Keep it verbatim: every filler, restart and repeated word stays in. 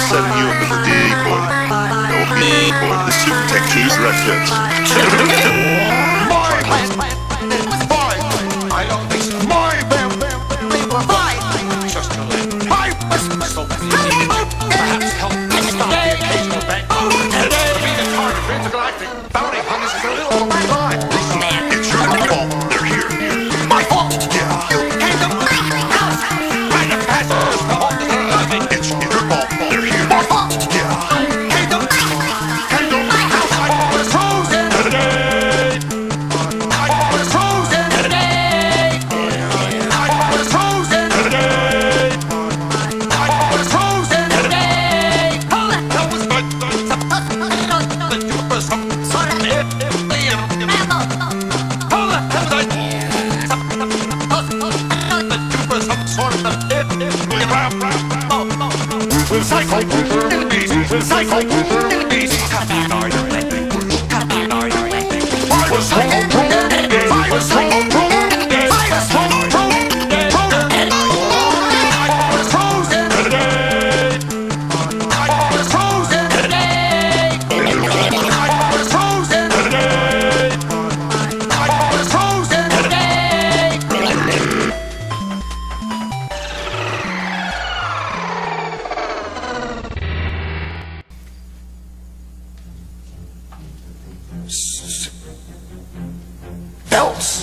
setting you up with a decoy. No decoy. This should protect you records. My Five! I don't think so. My Five! Just a little. My so perhaps help stop the occasional bang. To be the target of intergalactic bounty hunters is a little over my line. It's your fault. They're here. My fault! Yeah. You came to my house! Trying to pass this to hold the thing. It's your fault. They're here. My fault! Yeah. Came to came to my house! I was frozen today! I was frozen today! I was frozen today! I was frozen today! That was my... But you were some sort of... Hold on! That was I... But you were some sort of... Recycle! Recycle! Enemies! I was home! I was home! I was home! I was frozen today! I was frozen today! I was frozen today! I was frozen today! Belts!